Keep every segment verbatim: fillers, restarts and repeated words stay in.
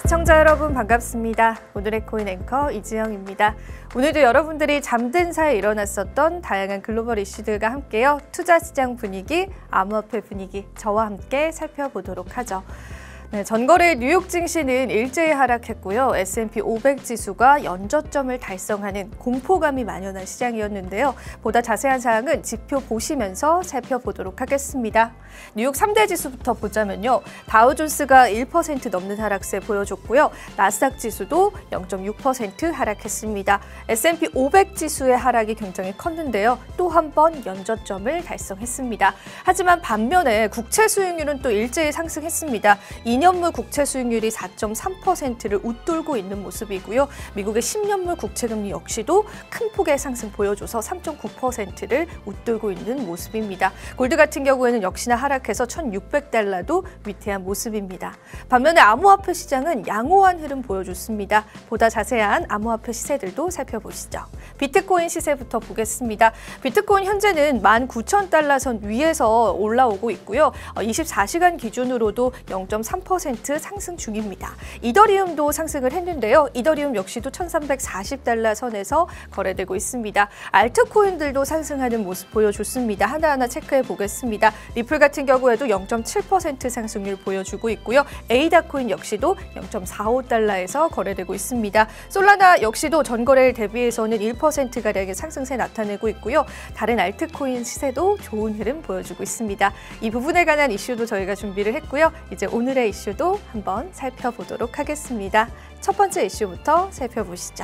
시청자 여러분 반갑습니다. 오늘의 코인 앵커 이지영입니다. 오늘도 여러분들이 잠든 사이에 일어났었던 다양한 글로벌 이슈들과 함께요. 투자 시장 분위기, 암호화폐 분위기 저와 함께 살펴보도록 하죠. 네, 전거래 뉴욕 증시는 일제히 하락했고요. 에스 앤 피 오백 지수가 연저점을 달성하는 공포감이 만연한 시장이었는데요. 보다 자세한 사항은 지표 보시면서 살펴보도록 하겠습니다. 뉴욕 삼 대 지수부터 보자면요. 다우존스가 일 퍼센트 넘는 하락세 보여줬고요. 나스닥 지수도 영 점 육 퍼센트 하락했습니다. 에스 앤 피 오백 지수의 하락이 굉장히 컸는데요. 또 한 번 연저점을 달성했습니다. 하지만 반면에 국채 수익률은 또 일제히 상승했습니다. 이 년물 국채 수익률이 사 점 삼 퍼센트를 웃돌고 있는 모습이고요. 미국의 십 년물 국채 금리 역시도 큰 폭의 상승 보여줘서 삼 점 구 퍼센트를 웃돌고 있는 모습입니다. 골드 같은 경우에는 역시나 하락해서 천육백 달러도 위태한 모습입니다. 반면에 암호화폐 시장은 양호한 흐름 보여줬습니다. 보다 자세한 암호화폐 시세들도 살펴보시죠. 비트코인 시세부터 보겠습니다. 비트코인 현재는 만 구천 달러 선 위에서 올라오고 있고요. 이십사 시간 기준으로도 영 점 삼 퍼센트 상승 중입니다. 이더리움도 상승을 했는데요. 이더리움 역시도 천삼백사십 달러 선에서 거래되고 있습니다. 알트코인들도 상승하는 모습 보여줬습니다. 하나하나 체크해 보겠습니다. 리플 같은 경우에도 영 점 칠 퍼센트 상승률 보여주고 있고요. 에이다코인 역시도 영 점 사오 달러에서 거래되고 있습니다. 솔라나 역시도 전거래일 대비해서는 일 퍼센트가량의 상승세 나타내고 있고요. 다른 알트코인 시세도 좋은 흐름 보여주고 있습니다. 이 부분에 관한 이슈도 저희가 준비를 했고요. 이제 오늘의 이슈도 한번 살펴보도록 하겠습니다. 첫 번째 이슈부터 살펴보시죠.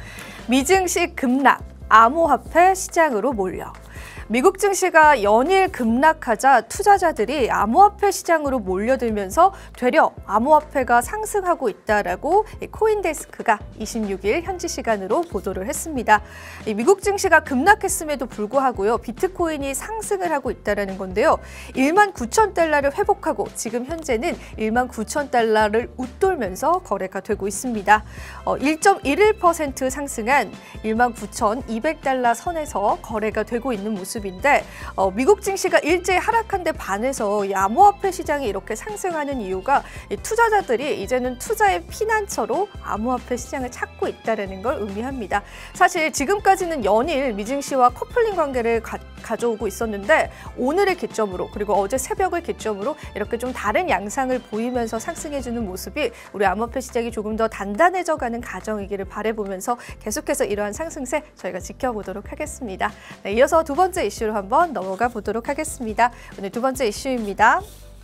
미증시 급락, 암호화폐 시장으로 몰려. 미국 증시가 연일 급락하자 투자자들이 암호화폐 시장으로 몰려들면서 되려 암호화폐가 상승하고 있다라고 코인데스크가 이십육 일 현지 시간으로 보도를 했습니다. 미국 증시가 급락했음에도 불구하고요. 비트코인이 상승을 하고 있다는 건데요. 일만 구천 달러를 회복하고 지금 현재는 일만 구천 달러를 웃돌면서 거래가 되고 있습니다. 일 점 일일 퍼센트 상승한 일만 구천이백 달러 선에서 거래가 되고 있는 모습입니다. 인데 어, 미국 증시가 일제히 하락한 데 반해서 이 암호화폐 시장이 이렇게 상승하는 이유가 이 투자자들이 이제는 투자의 피난처로 암호화폐 시장을 찾고 있다는 걸 의미합니다. 사실 지금까지는 연일 미증시와 커플링 관계를 가, 가져오고 있었는데 오늘을 기점으로 그리고 어제 새벽을 기점으로 이렇게 좀 다른 양상을 보이면서 상승해주는 모습이 우리 암호화폐 시장이 조금 더 단단해져가는 과정이기를 바라보면서 계속해서 이러한 상승세 저희가 지켜보도록 하겠습니다. 네, 이어서 두 번째 이슈로 한번 넘어가 보도록 하겠습니다. 오늘 두 번째 이슈입니다.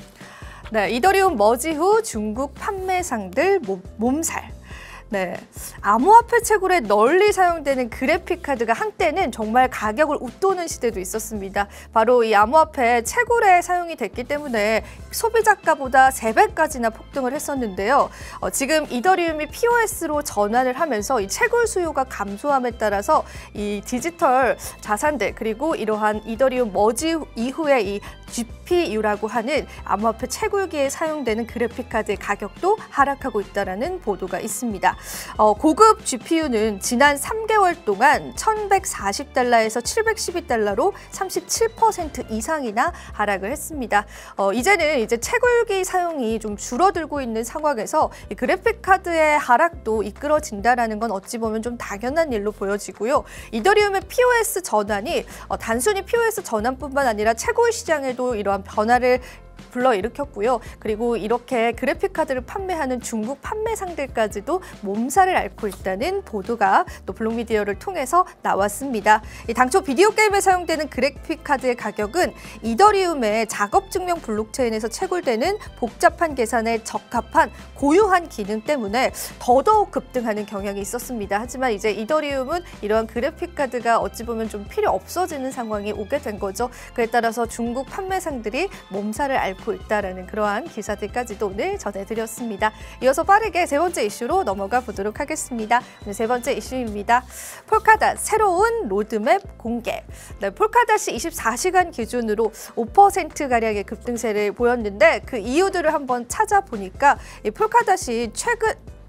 네, 이더리움 머지 후 중국 판매상들 몸, 몸살. 네, 암호화폐 채굴에 널리 사용되는 그래픽카드가 한때는 정말 가격을 웃도는 시대도 있었습니다. 바로 이 암호화폐 채굴에 사용이 됐기 때문에 소비자가보다 세 배까지나 폭등을 했었는데요. 어, 지금 이더리움이 피 오 에스로 전환을 하면서 이 채굴 수요가 감소함에 따라서 이 디지털 자산들 그리고 이러한 이더리움 머지 이후에 이 지 피 유라고 하는 암호화폐 채굴기에 사용되는 그래픽카드의 가격도 하락하고 있다는 보도가 있습니다. 어, 고급 지 피 유는 지난 삼 개월 동안 천백사십 달러에서 칠백십이 달러로 삼십칠 퍼센트 이상이나 하락을 했습니다. 어, 이제는 이제 채굴기 사용이 좀 줄어들고 있는 상황에서 이 그래픽카드의 하락도 이끌어진다는 건 어찌 보면 좀 당연한 일로 보여지고요. 이더리움의 피 오 에스 전환이 어, 단순히 피 오 에스 전환뿐만 아니라 채굴 시장에도 이러한 변화를 불러일으켰고요. 그리고 이렇게 그래픽카드를 판매하는 중국 판매상들까지도 몸살을 앓고 있다는 보도가 또 블록미디어를 통해서 나왔습니다. 당초 비디오 게임에 사용되는 그래픽카드의 가격은 이더리움의 작업증명 블록체인에서 채굴되는 복잡한 계산에 적합한 고유한 기능 때문에 더더욱 급등하는 경향이 있었습니다. 하지만 이제 이더리움은 이러한 그래픽카드가 어찌 보면 좀 필요 없어지는 상황이 오게 된 거죠. 그에 따라서 중국 판매상들이 몸살을 앓고 있다라는 그러한 기사들까지도 오늘 전해드렸습니다. 이어서 빠르게 세 번째 이슈로 넘어가 보도록 하겠습니다. 오늘 세 번째 이슈입니다. 폴카닷 새로운 로드맵 공개. 네, 폴카닷이 이십사 시간 기준으로 오 퍼센트가량의 급등세를 보였는데 그 이유들을 한번 찾아보니까 이 폴카닷이 최근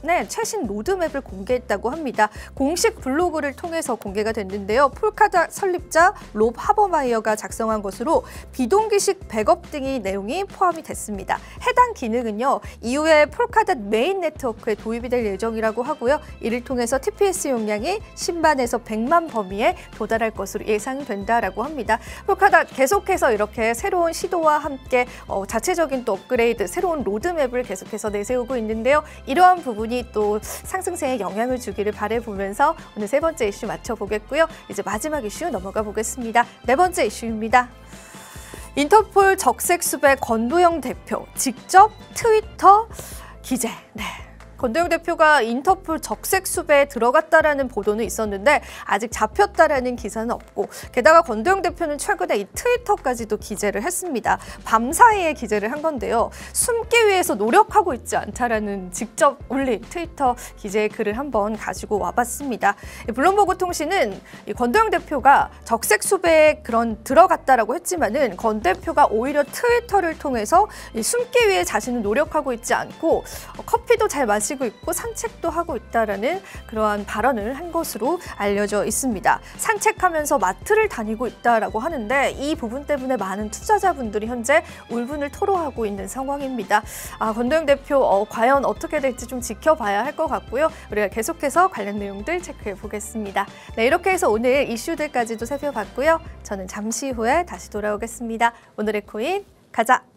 네, 최신 로드맵을 공개했다고 합니다. 공식 블로그를 통해서 공개가 됐는데요. 폴카닷 설립자 롭 하버마이어가 작성한 것으로 비동기식 백업 등의 내용이 포함이 됐습니다. 해당 기능은요, 이후에 폴카닷 메인 네트워크에 도입이 될 예정이라고 하고요. 이를 통해서 티피에스 용량이 십만에서 백만 범위에 도달할 것으로 예상된다라고 합니다. 폴카닷 계속해서 이렇게 새로운 시도와 함께 어, 자체적인 또 업그레이드, 새로운 로드맵을 계속해서 내세우고 있는데요. 이러한 부분이 또 상승세에 영향을 주기를 바라보면서 오늘 세 번째 이슈 맞춰보겠고요. 이제 마지막 이슈 넘어가 보겠습니다. 네 번째 이슈입니다. 인터폴 적색수배 권도영 대표 직접 트위터 기재. 네. 권도영 대표가 인터폴 적색 수배에 들어갔다라는 보도는 있었는데 아직 잡혔다라는 기사는 없고, 게다가 권도영 대표는 최근에 이 트위터까지도 기재를 했습니다. 밤사이에 기재를 한 건데요. 숨기 위해서 노력하고 있지 않다라는 직접 올린 트위터 기재의 글을 한번 가지고 와봤습니다. 블룸버그 통신은 이 권도영 대표가 적색 수배에 그런 들어갔다라고 했지만은 권 대표가 오히려 트위터를 통해서 이 숨기 위해 자신은 노력하고 있지 않고 커피도 잘 마시고 있고 산책도 하고 있다라는 그러한 발언을 한 것으로 알려져 있습니다. 산책하면서 마트를 다니고 있다라고 하는데 이 부분 때문에 많은 투자자분들이 현재 울분을 토로하고 있는 상황입니다. 아, 권도영 대표 어, 과연 어떻게 될지 좀 지켜봐야 할 것 같고요. 우리가 계속해서 관련 내용들 체크해 보겠습니다. 네, 이렇게 해서 오늘 이슈들까지도 살펴봤고요. 저는 잠시 후에 다시 돌아오겠습니다. 오늘의 코인 가자!